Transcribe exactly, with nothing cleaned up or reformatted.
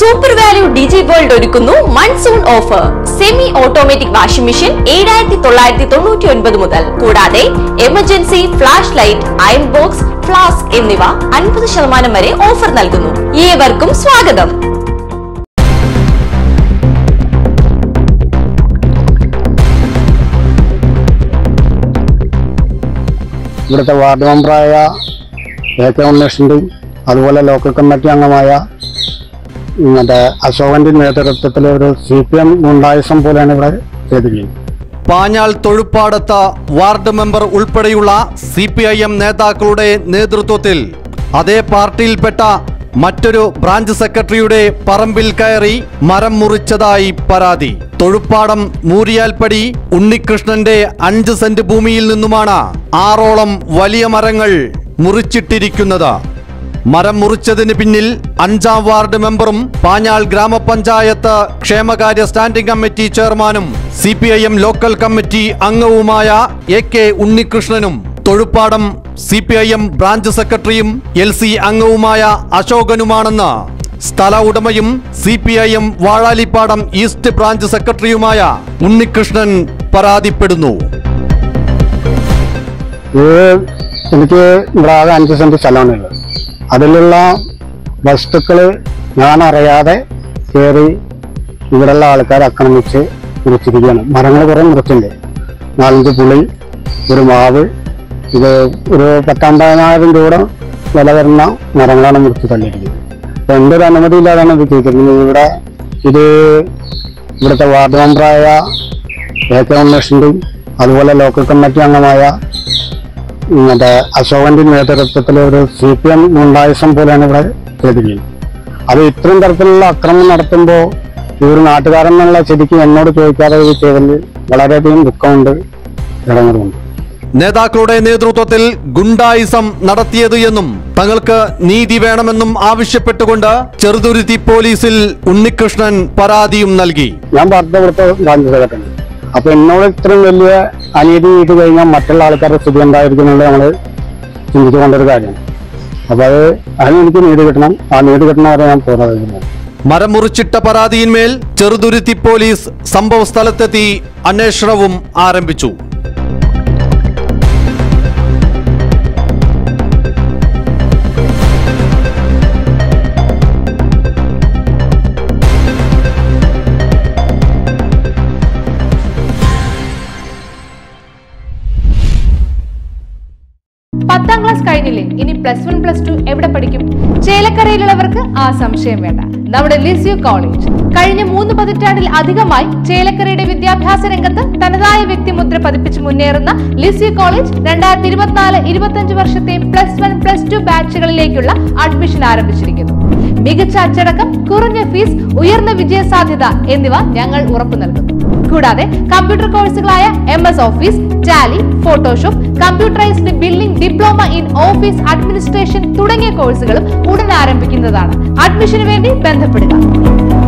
Super value digi world ഒരുക്കുന്നു monsoon offer. Semi automatic washing machine ഏഴായിരത്തി തൊള്ളായിരത്തി തൊണ്ണൂറ്റി ഒൻപത് മുതൽ. കൂടാതെ emergency flash light, iron box, flask എന്നിവ അൻപത് ശതമാനം വരെ ഓഫർ നൽകുന്നു. ഏവർക്കും സ്വാഗതം. ഇവിടുത്തെ വാർഡ് മെമ്പറായ എ കെ ഉണ്ണേഷിൻ്റെ അതുപോലെ ലോക്കൽ കമ്മിറ്റി അംഗമായ മറ്റേ അശോകന്റെ നേതൃത്വത്തിൽ ഒരു സി പി എം ഗുണ്ടായിസം പോലെയാണ് ഇവിടെ ചെയ്തിരിക്കുന്നത്. പാഞ്ഞാൾ തൊഴുപ്പാടത്ത വാർഡ് മെമ്പർ ഉൾപ്പെടെയുള്ള സി പി ഐ എം നേതാക്കളുടെ നേതൃത്വത്തിൽ അതേ പാർട്ടിയിൽപ്പെട്ട മറ്റൊരു ബ്രാഞ്ച് സെക്രട്ടറിയുടെ പറമ്പിൽ കയറി മരം മുറിച്ചതായി പരാതി. തൊഴുപ്പാടം മൂരിയാൽപ്പടി ഉണ്ണികൃഷ്ണന്റെ അഞ്ച് സെന്റ് ഭൂമിയിൽ നിന്നുമാണ് ആറോളം വലിയ മരങ്ങൾ മുറിച്ചിട്ടിരിക്കുന്നത്. മരം മുറിച്ചതിന് പിന്നിൽ അഞ്ചാം വാർഡ് മെമ്പറും പാഞ്ഞാൾ ഗ്രാമപഞ്ചായത്ത് ക്ഷേമകാര്യ സ്റ്റാൻഡിംഗ് കമ്മിറ്റി ചെയർമാനും C P I M local committee അംഗവുമായ എ കെ ഉണ്ണികൃഷ്ണനും Thozhuppadam C P I M branch സെക്രട്ടറിയും എൽ സി അംഗവുമായ അശോകനുമാണെന്ന് സ്ഥല ഉടമയും C P I M Vazhalippadam east branch സെക്രട്ടറിയുമായ ഉണ്ണികൃഷ്ണൻ പരാതിപ്പെടുന്നു. എനിക്ക് ഇവിടെ ആകെ അഞ്ച് സെന്റ് സ്ഥലമാണുള്ളത്. അതിലുള്ള വസ്തുക്കള് ഞാൻ അറിയാതെ കയറി ഇവിടെയുള്ള ആൾക്കാരെ ആക്രമിച്ച് മുറിച്ചിരിക്കുകയാണ്. മരങ്ങൾ കുറെ മുറിച്ചിട്ടുണ്ട്. നാലഞ്ച് പുളി, ഒരു മാവ്, ഇത് ഒരു പത്തമ്പതിനായിരം രൂപ വില വരുന്ന മരങ്ങളാണ് മുറിച്ച് തള്ളിയിരിക്കുന്നത്. അപ്പൊ എൻ്റെ ഒരു അനുമതി ഇല്ലാതാണ് ഇത് ചെയ്തിരിക്കുന്നത്. ഇവിടെ ഇത് ഇവിടുത്തെ വാർഡ് മെമ്പറായ എ കെ ഉണ്ണേഷിൻ്റെ അതുപോലെ ലോക്കൽ കമ്മിറ്റി അംഗമായ മറ്റേ അശോകന്റെ നേതൃത്വത്തിൽ ഒരു സി പി എം ഗുണ്ടായിസം പോലെയാണ് ഇവിടെ ചെയ്തിരിക്കുന്നത്. അത് ഇത്രയും തരത്തിലുള്ള അക്രമം നടത്തുമ്പോൾ ഈ ഒരു നാട്ടുകാരൻ എന്നുള്ള ശരിക്കും എന്നോട് ചോദിക്കാതെ ഇത് ചെയ്തതിൽ വളരെയധികം ദുഃഖമുണ്ട്, ഇടങ്ങളുണ്ട്. നേതാക്കളുടെ നേതൃത്വത്തിൽ ഗുണ്ടായിസം നടത്തിയത് എന്നും തങ്ങൾക്ക് നീതി വേണമെന്നും ആവശ്യപ്പെട്ടുകൊണ്ട് ചെറുതുരുത്തി പോലീസിൽ ഉണ്ണികൃഷ്ണൻ പരാതിയും നൽകി. ഞാൻ പറഞ്ഞ ഇവിടുത്തെ ബ്രാഞ്ച് സെക്രട്ടറി. അപ്പൊ എന്നോട് ഇത്രയും വലിയ അനീതി ചെയ്ത് കഴിഞ്ഞാൽ മറ്റുള്ള ആൾക്കാരുടെ സ്ഥിതി എന്തായിരിക്കുന്നുണ്ട് നമ്മൾ ചിന്തിച്ചു കൊണ്ടൊരു കാര്യമാണ്. അപ്പൊ അത് അതിന് എനിക്ക് നീതി കിട്ടണം. ആ നീതി കിട്ടണവരെ ഞാൻ പോരാടുന്നു. മരം മുറിച്ചിട്ട പരാതിയിന്മേൽ ചെറുതുരുത്തി പോലീസ് സംഭവ സ്ഥലത്തെത്തി അന്വേഷണവും ആരംഭിച്ചു. പത്താം ക്ലാസ് കഴിഞ്ഞില്ലേ, ഇനി പ്ലസ് വൺ പ്ലസ് ടു എവിടെ പഠിക്കും? ചേലക്കരയിലുള്ളവർക്ക് ആ സംശയം വേണ്ട. നമ്മുടെ ലിസ്യു കോളേജ് കഴിഞ്ഞ മൂന്ന് പതിറ്റാണ്ടിൽ അധികമായി ചേലക്കരയുടെ വിദ്യാഭ്യാസ രംഗത്ത് തനതായ വ്യക്തിമുദ്ര പതിപ്പിച്ച് മുന്നേറുന്ന ലിസ്യു കോളേജ് രണ്ടായിരത്തി ഇരുപത്തിനാല് ഇരുപത്തിയഞ്ച് വർഷത്തെ പ്ലസ് വൺ പ്ലസ് ടു ബാച്ചുകളിലേക്കുള്ള അഡ്മിഷൻ ആരംഭിച്ചിരിക്കുന്നു. മികച്ച അച്ചടക്കം, കുറഞ്ഞ ഫീസ്, ഉയർന്ന വിജയ സാധ്യത എന്നിവ ഞങ്ങൾ ഉറപ്പു നൽകുന്നു. കൂടാതെ കമ്പ്യൂട്ടർ കോഴ്സുകളായ M S office, Tally, Photoshop, computerised billing, diploma in office administration തുടങ്ങിയ കോഴ്സുകളും ഉടൻ ആരംഭിക്കുന്നതാണ്. അഡ്മിഷന് വേണ്ടി ബന്ധപ്പെടുക.